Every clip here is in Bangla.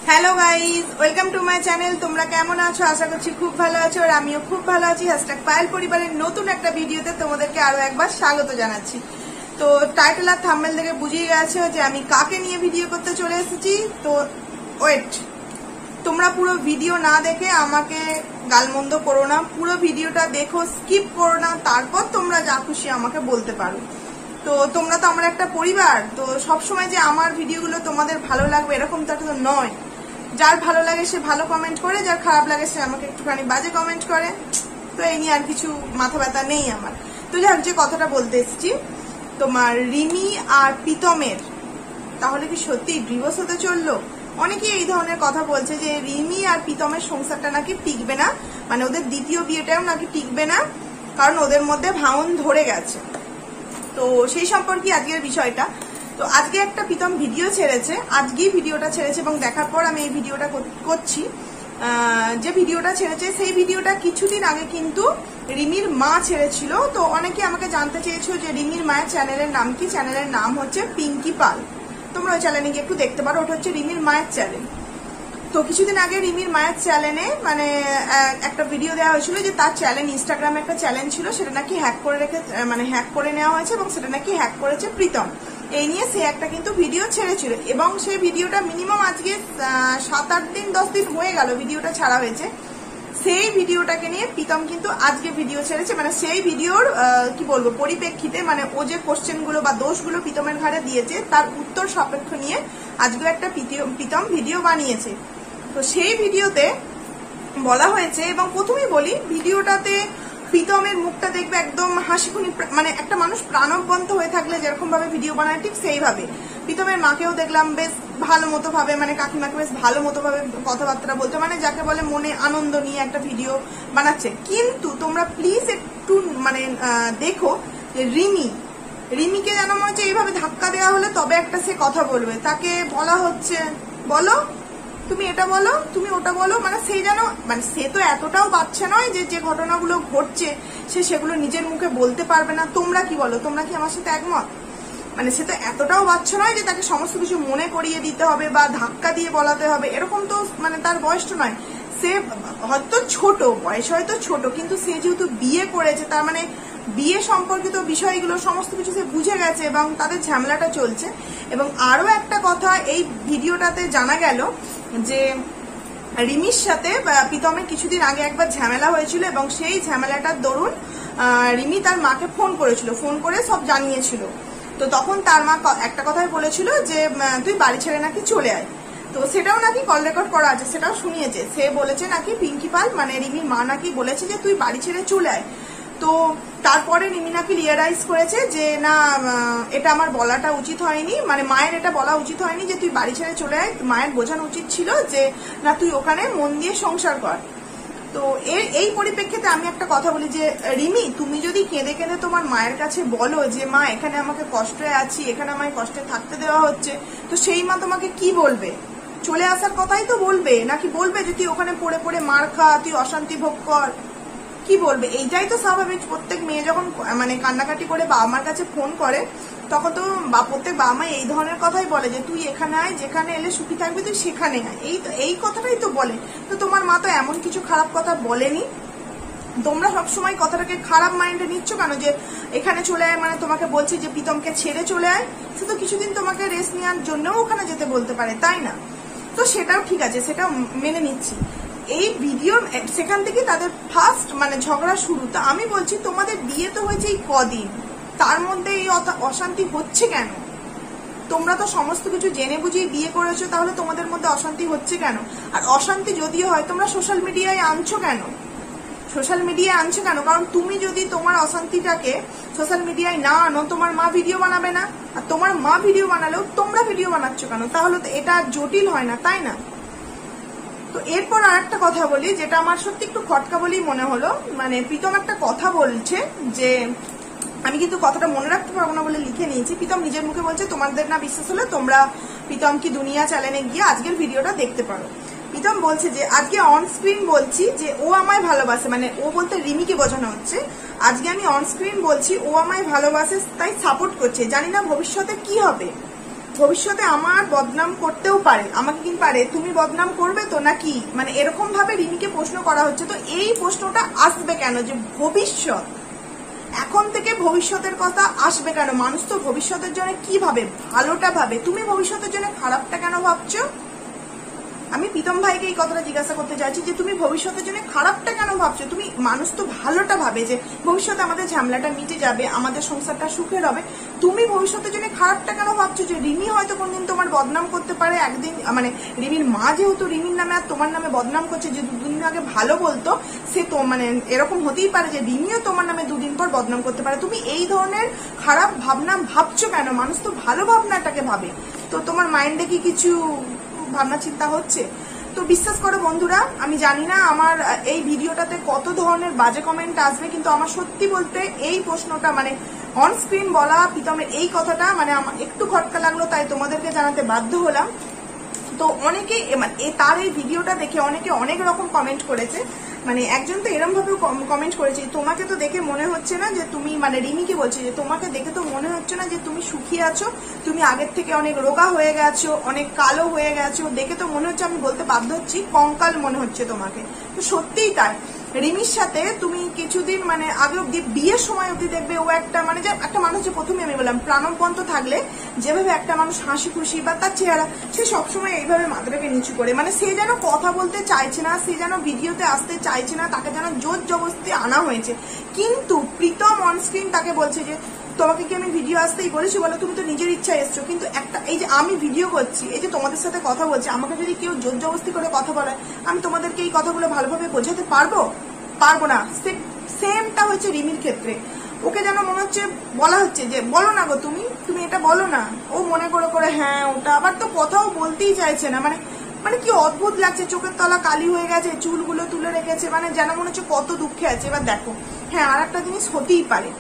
Hello guys welcome to my channel. তোমরা কেমন আছো? আশা করছি খুব ভালো আছো আর আমিও খুব ভালো আছি। #পায়েল পরিবারের নতুন একটা ভিডিওতে তোমাদেরকে আরো একবার স্বাগত জানাচ্ছি। তো টাইটেল আর থাম্বনেল দেখে বুঝিয়ে গেছো যে আমি কাকে নিয়ে ভিডিও করতে চলে এসেছি। তো ওয়েট, তোমরা পুরো ভিডিও না দেখে আমাকে গালমন্দ করো না, পুরো ভিডিওটা দেখো, স্কিপ করো না, তারপর তোমরা যা খুশি আমাকে বলতে পারো। তো তোমরা তো আমার একটা পরিবার, তো সবসময় যে আমার ভিডিওগুলো তোমাদের ভালো লাগবে এরকমটা তো নয়। যার ভালো লাগে সে ভালো কমেন্ট করে, যার খারাপ লাগে সে আমাকে একটুখানি বাজে কমেন্ট করে। তো এই নিয়ে আর কিছু মাথা ব্যথা নেই আমার। তো যাক, যে কথাটা বলতে এসেছি, তোমার রিমি আর প্রীতমের তাহলে কি সত্যি ডিভোর্স হতে চললো? অনেকেই এই ধরনের কথা বলছে যে রিমি আর প্রীতমের সংসারটা নাকি টিকবে না, মানে ওদের দ্বিতীয় বিয়েটাও নাকি টিকবে না, কারণ ওদের মধ্যে ভাঙন ধরে গেছে। তো সেই সম্পর্কে আজকের বিষয়টা। তো আজকে একটা প্রীতম ভিডিও ছেড়েছে, আজকেই ভিডিওটা ছেড়েছে এবং দেখার পর আমি এই ভিডিওটা করছি। যে ভিডিওটা ছেড়েছে সেই ভিডিওটা কিছুদিন আগে কিন্তু রিমির মা ছেড়েছিল। তো অনেকে আমাকে জানতে চেয়েছো যে রিমির মায়ের চ্যানেলের নাম কি। চ্যানেলের নাম হচ্ছে পিঙ্কি পাল। তোমরা ওই চ্যানেলে গিয়ে একটু দেখতে পারো, ওটা হচ্ছে রিমির মায়ের চ্যানেল। তো কিছুদিন আগে রিমির মায়ের চ্যানেলে মানে একটা ভিডিও দেওয়া হয়েছিল যে তার চ্যানেল, ইনস্টাগ্রামে একটা চ্যানেল ছিল, সেটা নাকি হ্যাক করে নেওয়া হয়েছে এবং সেটা নাকি হ্যাক করেছে প্রীতম। এই নিয়ে সে একটা কিন্তু ভিডিও ছেড়েছিল এবং সেই ভিডিওটা মিনিমাম আজকে 7-8 দিন 10 দিন হয়ে গেল ভিডিওটা ছাড়া হয়েছে। সেই ভিডিওটাকে নিয়ে প্রীতম কিন্তু আজকে ভিডিও ছেড়েছে, মানে সেই ভিডিওর কি বলবো পরিপ্রেক্ষিতে, মানে ও যে কোশ্চেনগুলো বা দোষগুলো প্রীতমের ঘাড়ে দিয়েছে তার উত্তর সাপেক্ষ নিয়ে আজকে একটা প্রীতম ভিডিও বানিয়েছে। তো সেই ভিডিওতে বলা হয়েছে, এবং প্রথমেই বলি ভিডিওটাতে প্রীতমের মুখটা দেখবে একদম হাসিখুনি, মানে একটা মানুষ প্রাণবন্ত হয়ে থাকলে যেরকম ভাবে ভিডিও বানায় ঠিক সেইভাবে। প্রীতমের মাকেও দেখলাম বেশ ভালো মতো ভাবে, মানে কাকিমাকে বেশ ভালো মতো ভাবে কথাবার্তা বলতে, মানে যাকে বলে মনে আনন্দ নিয়ে একটা ভিডিও বানাচ্ছে। কিন্তু তোমরা প্লিজ একটু মানে দেখো যে রিমিকে যেন মনে হচ্ছে এইভাবে ধাক্কা দেওয়া হলে তবে একটা সে কথা বলবে। তাকে বলা হচ্ছে বলো, তুমি এটা বলো, তুমি ওটা বলো, মানে সে যেন, মানে সে তো এতটাও বাচ্চা নয় যে যে ঘটনাগুলো ঘটছে সে সেগুলো নিজের মুখে বলতে পারবে না। তোমরা কি বলো? তোমরা কি আমার সাথে একমত? মানে সে তো এতটাও বাচ্চা নয় যে তাকে সমস্ত কিছু মনে করিয়ে দিতে হবে বা ধাক্কা দিয়ে বলাতে হবে, এরকম তো মানে তার বয়সটা নয়। সে হয়তো ছোট, বয়স হয়তো ছোট, কিন্তু সে যেহেতু বিয়ে করেছে তার মানে বিয়ে সম্পর্কিত বিষয়গুলো সমস্ত কিছু সে বুঝে গেছে এবং তাদের ঝামেলাটা চলছে। এবং আরো একটা কথা, এই ভিডিওটাতে জানা গেল যে রিমির সাথে প্রীতমের কিছুদিন আগে একবার ঝামেলা হয়েছিল এবং সেই ঝামেলাটার দরুন রিমি তার মাকে ফোন করেছিল, ফোন করে সব জানিয়েছিল। তো তখন তার মা একটা কথাই বলেছিল যে তুই বাড়ি ছেড়ে নাকি চলে আয়। তো সেটাও নাকি কল রেকর্ড করা আছে, সেটাও শুনিয়েছে। সে বলেছে নাকি পিঙ্কি পাল, মানে রিমির মা নাকি বলেছে যে তুই বাড়ি ছেড়ে চলে আয়। তো তারপরে রিমি নাকি রিয়ালাইজ করেছে যে না, এটা আমার বলাটা উচিত হয়নি, মানে মায়ের এটা বলা উচিত হয়নি যে তুই বাড়ি ছেড়ে চলে আয়। মায়ের বোঝানো উচিত ছিল যে না, তুই ওখানে মন দিয়ে সংসার কর। তো এই পরিপ্রেক্ষিতে আমি একটা কথা বলি যে রিমি, তুমি যদি কেঁদে কেঁদে তোমার মায়ের কাছে বলো যে মা এখানে আমাকে কষ্টে আছি, এখানে আমায় কষ্টে থাকতে দেওয়া হচ্ছে, তো সেই মা তোমাকে কি বলবে? চলে আসার কথাই তো বলবে, নাকি বলবে যে তুই ওখানে পড়ে পড়ে মার খা, তুই অশান্তি ভোগ কর? কি বলবে? এইটাই তো স্বাভাবিক। প্রত্যেক মেয়ে যখন মানে কান্নাকাটি করে বাবা মার কাছে ফোন করে তখন তো প্রত্যেক বাবা মা এই ধরনের কথাই বলে যে তুই এখানে আয়, যেখানে এলে সুখী থাকবি তুই সেখানে আয়, এই কথাটাই তো বলে। তো তোমার মা তো এমন কিছু খারাপ কথা বলেনি। তোমরা সবসময় কথাটাকে খারাপ মাইন্ডে নিচ্ছ কেন যে এখানে চলে আয় মানে তোমাকে বলছে যে প্রীতমকে ছেড়ে চলে আয়। সে তো কিছুদিন তোমাকে রেস্ট নেওয়ার জন্যও ওখানে যেতে বলতে পারে, তাই না? তো সেটাও ঠিক আছে, সেটাও মেনে নিচ্ছি। এই ভিডিও সেখান থেকে তাদের ফার্স্ট মানে ঝগড়া শুরু। তো আমি বলছি তোমাদের বিয়ে তো হয়েছে এই কদিন, তার মধ্যে এই অশান্তি হচ্ছে কেন? তোমরা তো সমস্ত কিছু জেনে বুঝিয়ে বিয়ে করেছো, তাহলে তোমাদের মধ্যে অশান্তি হচ্ছে কেন? আর অশান্তি যদিও হয় তোমরা সোশ্যাল মিডিয়ায় আনছো কেন? সোশ্যাল মিডিয়ায় আনছো কেন? কারণ তুমি যদি তোমার অশান্তিটাকে সোশ্যাল মিডিয়ায় না আনো, তোমার মা ভিডিও বানাবে না, আর তোমার মা ভিডিও বানালেও তোমরা ভিডিও বানাচ্ছ কেন? তাহলে তো এটা জটিল হয় না, তাই না? তো এরপর আর একটা কথা বলি, যেটা আমার সত্যি একটু খটকা বলেই মনে হলো। মানে প্রীতম একটা কথা বলছে যে, আমি কিন্তু কথাটা মনে রাখতে পারবো না বলে লিখে নিয়েছি। প্রীতম নিজের মুখে বলছে, তোমাদের না বিশ্বাস হলে তোমরা প্রীতম কি দুনিয়া চ্যানেলে গিয়ে আজকের ভিডিওটা দেখতে পারো। প্রীতম বলছে যে আজকে অন স্ক্রিন বলছি যে ও আমায় ভালোবাসে, মানে ও বলতে রিমিকে বোঝানো হচ্ছে। আজকে আমি অন স্ক্রিন বলছি ও আমায় ভালোবাসে, তাই সাপোর্ট করছে, জানি না ভবিষ্যতে কি হবে। ভবিষ্যতে আমার বদনাম করতেও পারে, আমাকে কি পারে, তুমি বদনাম করবে তো নাকি, মানে এরকম ভাবে রিমিকে প্রশ্ন করা হচ্ছে। তো এই প্রশ্নটা আসবে কেন যে ভবিষ্যৎ, এখন থেকে ভবিষ্যতের কথা আসবে কেন? মানুষ তো ভবিষ্যতের জন্য কি ভাবে, ভালোটা ভাবে, তুমি ভবিষ্যতের জন্য খারাপটা কেন ভাবছো? আমি প্রীতম ভাইকে এই কথাটা জিজ্ঞাসা করতে চাইছি যে তুমি ভবিষ্যতের জন্য খারাপটা কেন ভাবছো? তুমি, মানুষ তো ভালোটা ভাবে যে ভবিষ্যতে আমাদের ঝামেলাটা মিটে যাবে, আমাদের সংসারটা সুখের হবে। তুমি ভবিষ্যতের জন্য খারাপটা কেন ভাবছো? যে রিমি হয়তো কোনদিন তোমার বদনাম করতে পারে, একদিন মানে রিমির মা যেহেতু রিমির নামে আর তোমার নামে বদনাম করছে, যে দুদিন আগে ভালো বলতো, সে তো মানে এরকম হতেই পারে যে রিমিও তোমার নামে দুদিন পর বদনাম করতে পারে। তুমি এই ধরনের খারাপ ভাবনা ভাবছো কেন? মানুষ তো ভালো ভাবনাটাকে ভাবে। তো তোমার মাইন্ডে কি কিছু ভাবনা চিন্তা হচ্ছে? তো বিশ্বাস করো বন্ধুরা, আমি জানি না আমার এই ভিডিওটাতে কত ধরনের বাজে কমেন্ট আসবে, কিন্তু আমার সত্যি বলতে এই প্রশ্নটা মানে অন স্ক্রিন বলা প্রীতমের এই কথাটা মানে আমার একটু খটকা লাগলো, তাই তোমাদেরকে জানাতে বাধ্য হলাম। তো অনেকে মানে তার এই ভিডিওটা দেখে অনেকে অনেক রকম কমেন্ট করেছে। মানে একজন তো এরকম ভাবে কমেন্ট করেছে, তোমাকে তো দেখে মনে হচ্ছে না যে তুমি, মানে রিমিকে বলছে যে তোমাকে দেখে তো মনে হচ্ছে না যে তুমি সুখী আছো, তুমি আগের থেকে অনেক রোগা হয়ে গেছো, অনেক কালো হয়ে গেছো, দেখে তো মনে হচ্ছে, আমি বলতে বাধ্য হচ্ছি, কঙ্কাল মনে হচ্ছে তোমাকে। তো সত্যিই তাই। রিমির সাথে তুমি কিছুদিন মানে আগে অব্দি, বিয়ের সময় অব্দি দেখবে ও একটা মানে যে একটা মানুষ, যে প্রথমে আমি বললাম প্রাণবন্ত থাকলে যেভাবে একটা মানুষ হাসি খুশি বা তার চেহারা, সে সবসময় এইভাবে মাথাটাকে নিচু করে, মানে সে যেন কথা বলতে চাইছে না, সে যেন ভিডিওতে আসতে চাইছে না, তাকে যেন জোর জবরদস্তি আনা হয়েছে। কিন্তু প্রীতম অন স্ক্রিন তাকে বলছে যে তোমাকে কি আমি ভিডিও আসতেই বলেছি? বলো, তুমি তো নিজের ইচ্ছা এসছো। কিন্তু একটা, এই যে আমি ভিডিও করছি, এই যে তোমাদের সাথে কথা বলছি, আমাকে যদি কেউ জোর জবরদস্তি করে কথা বলে, আমি তোমাদেরকে এই কথাগুলো ভালোভাবে বোঝাতে পারবো? পারবো না। সেমটা হচ্ছে রিমির ক্ষেত্রে। ওকে যেন মনে হচ্ছে বলা হচ্ছে যে বলো না গো, তুমি এটা বলো না। ও মনে করে করে হ্যাঁ ওটা, আবার তো কথাও বলতেই চাইছে না। মানে মানে কি অদ্ভুত লাগছে, চোখের তলা কালি হয়ে গেছে, চুলগুলো তুলে রেখেছে, মানে যেন মনে হচ্ছে কত দুঃখে আছে। এবার দেখো, হ্যাঁ আর একটা জিনিস হতেই পারে,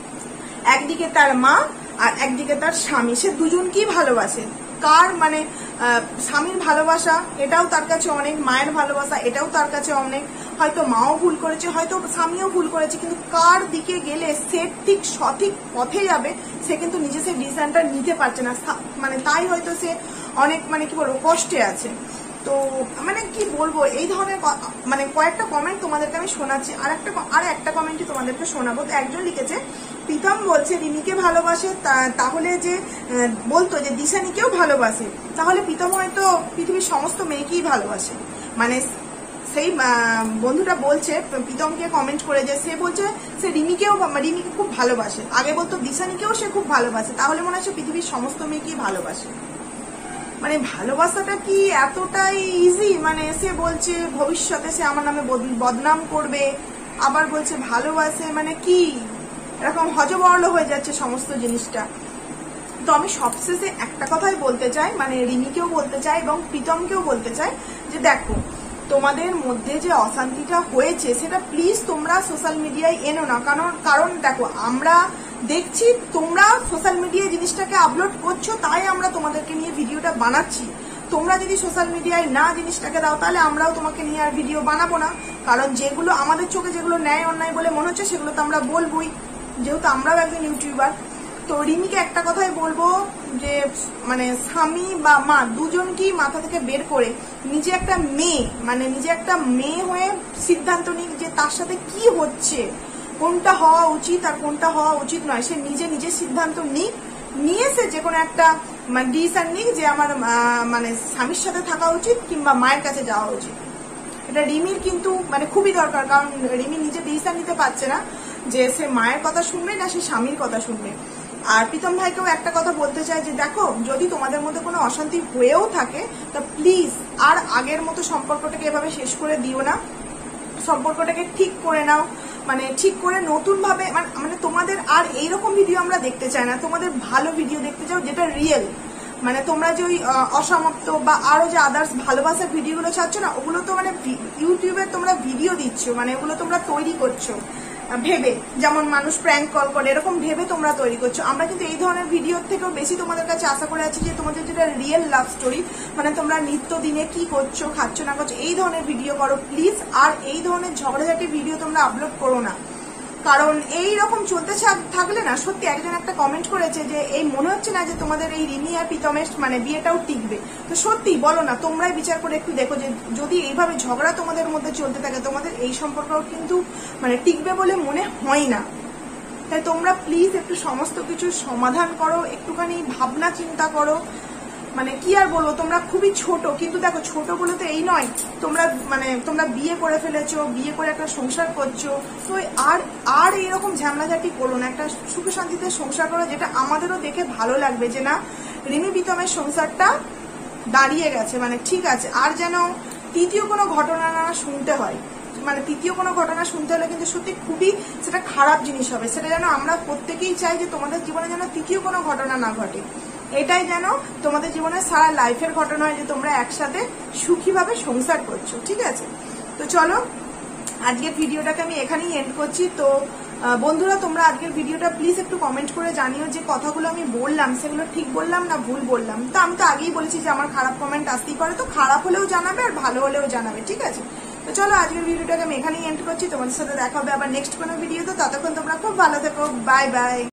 একদিকে তার মা আর একদিকে তার স্বামী, সে দুজনকেই ভালোবাসে। কার মানে স্বামীর ভালোবাসা এটাও তার কাছে অনেক, মায়ের ভালোবাসা এটাও তার কাছে অনেক। হয়তো মাও ভুল করেছে, হয়তো স্বামীও ভুল করেছে, কিন্তু কার দিকে গেলে সে ঠিক সঠিক পথে যাবে সে কিন্তু নিজে সেই ডিসিশনটা নিতে পারছে না। মানে তাই হয়তো সে অনেক মানে কি বলবো কষ্টে আছে। তো মানে কি বলবো, এই ধরনের মানে কয়েকটা কমেন্ট তোমাদেরকে আমি শোনাচ্ছি, আর একটা কমেন্টই তোমাদেরকে শোনাবো। তো একজন লিখেছে, প্রীতম বলছে রিমিকে ভালোবাসে, তাহলে যে বলতো যে দিশানিকেও ভালোবাসে, তাহলে প্রীতম হয়তো পৃথিবীর সমস্ত মেয়েকেই ভালোবাসে। মানে সেই বন্ধুটা বলছে প্রীতমকে কমেন্ট করে, যে সে বলছে সে রিমিকে খুব ভালোবাসে, আগে বলতো দিশানিকেও সে খুব ভালোবাসে, তাহলে মনে হচ্ছে পৃথিবীর সমস্ত মেয়েকেই ভালোবাসে। মানে ভালোবাসাটা কি এতটাই ইজি? মানে সে বলছে ভবিষ্যতে সে আমার নামে বদনাম করবে, আবার বলছে ভালোবাসে, মানে কি এরকম হজবরল হয়ে যাচ্ছে সমস্ত জিনিসটা। তো আমি সবশেষে একটা কথাই বলতে চাই, মানে রিমিকেও বলতে চাই এবং প্রীতমকেও বলতে চাই যে দেখো, তোমাদের মধ্যে যে অশান্তিটা হয়েছে সেটা প্লিজ তোমরা সোশ্যাল মিডিয়ায় এনো না। কারণ দেখো, আমরা দেখছি তোমরা সোশ্যাল মিডিয়ায় জিনিসটাকে আপলোড করছো, তাই আমরা তোমাদেরকে নিয়ে ভিডিওটা বানাচ্ছি। তোমরা যদি সোশ্যাল মিডিয়ায় না জিনিসটাকে দাও, তাহলে আমরাও তোমাকে নিয়ে আর ভিডিও বানাবো না। কারণ যেগুলো আমাদের চোখে যেগুলো ন্যায় অন্যায় বলে মনে হচ্ছে, সেগুলো তো আমরা বলবোই, যেহেতু আমরাও একজন ইউটিউবার। তো রিমিকে একটা কথাই বলবো যে মানে স্বামী বা মা দুজনকেই মাথা থেকে বের করে নিজে একটা মেয়ে হয়ে সিদ্ধান্ত নিক যে তার সাথে কি হচ্ছে, কোনটা হওয়া উচিত আর কোনটা হওয়া উচিত নয়। সে নিজে সিদ্ধান্ত নিয়ে সে যে কোনো একটা ডিসিশন নিক যে আমার মানে স্বামীর সাথে থাকা উচিত কিংবা মায়ের কাছে যাওয়া উচিত। এটা রিমির কিন্তু মানে খুবই দরকার, কারণ রিমি নিজে ডিসিশন নিতে পারছে না যে সে মায়ের কথা শুনবে না সে স্বামীর কথা শুনবে। আর প্রীতম ভাইকেও একটা কথা বলতে চাই যে দেখো, যদি তোমাদের মধ্যে কোনো অশান্তি হয়েও থাকে তা প্লিজ আর আগের মতো সম্পর্কটাকে এভাবে শেষ করে দিও না, সম্পর্কটাকে ঠিক করে নাও। মানে ঠিক করে নতুন ভাবে, মানে তোমাদের আর এইরকম ভিডিও আমরা দেখতে চাই না, তোমাদের ভালো ভিডিও দেখতে চাও যেটা রিয়েল। মানে তোমরা যে ওই অসমাপ্ত বা আরো যে আদার্স ভালোবাসার ভিডিওগুলো ছাড়ছো না, ওগুলো তো মানে ইউটিউবে তোমরা ভিডিও দিচ্ছ, মানে ওগুলো তোমরা তৈরি করছো ভেবে, যেমন মানুষ প্র্যাঙ্ক কল করে এরকম ভেবে তোমরা তৈরি করছো। আমরা কিন্তু এই ধরনের ভিডিওর থেকেও বেশি তোমাদের কাছে আশা করে আছি যে তোমাদের যেটা রিয়েল লাভ স্টোরি, মানে তোমরা নিত্য দিনে কি করছো, খাচ্ছ না করছো, এই ধরনের ভিডিও করো প্লিজ। আর এই ধরনের ঝগড়াঝাটি ভিডিও তোমরা আপলোড করো না। কারণ এই রকম চলতে থাকলে না, সত্যি একজন একটা কমেন্ট করেছে যে এই মনে হচ্ছে না যে তোমাদের এই রিমি আর প্রীতমের মানে বিয়েটাও টিকবে। তো সত্যি বলো না, তোমরাই বিচার করে একটু দেখো যে যদি এইভাবে ঝগড়া তোমাদের মধ্যে চলতে থাকে, তোমাদের এই সম্পর্কও কিন্তু মানে টিকবে বলে মনে হয় না। তাই তোমরা প্লিজ একটু সমস্ত কিছু সমাধান করো, একটুখানি ভাবনা চিন্তা করো। মানে কি আর বলবো, তোমরা খুবই ছোট, কিন্তু দেখো ছোট বলে তো এই নয় তোমরা বিয়ে করে ফেলেছো, বিয়ে করে একটা সংসার করছো। তো আর এরকম ঝামেলাঝাটি করো না, একটা সুখে শান্তিতে সংসার করো, যেটা আমাদেরও দেখে ভালো লাগবে যে না রিমি প্রীতমের সংসারটা দাঁড়িয়ে গেছে, মানে ঠিক আছে। আর যেন তৃতীয় কোনো ঘটনা না শুনতে হয়, মানে তৃতীয় কোনো ঘটনা শুনতে হলে কিন্তু সত্যি খুবই সেটা খারাপ জিনিস হবে। সেটা যেন আমরা প্রত্যেকেই চাই যে তোমাদের জীবনে যেন তৃতীয় কোনো ঘটনা না ঘটে, এটাই যেন তোমাদের জীবনে সারা লাইফের ঘটনা হয় যে তোমরা একসাথে সুখীভাবে সংসার করছো, ঠিক আছে। তো চলো আজকের ভিডিওটাকে আমি এখানেই এন্ড করছি। তো বন্ধুরা, তোমরা আজকের ভিডিওটা প্লিজ একটু কমেন্ট করে জানিও যে কথাগুলো আমি বললাম সেগুলো ঠিক বললাম না ভুল বললাম। তো আমি তো আগেই বলেছি যে আমার খারাপ কমেন্ট আসতেই পারে, তো খারাপ হলেও জানাবে আর ভালো হলেও জানাবে, ঠিক আছে। তো চলো আজকের ভিডিওটাকে আমি এখানেই এন্ড করছি। তোমাদের সাথে দেখা হবে আবার নেক্সট কোনো ভিডিওতে। ততক্ষণ তোমরা খুব ভালো থেকো, বাই বাই।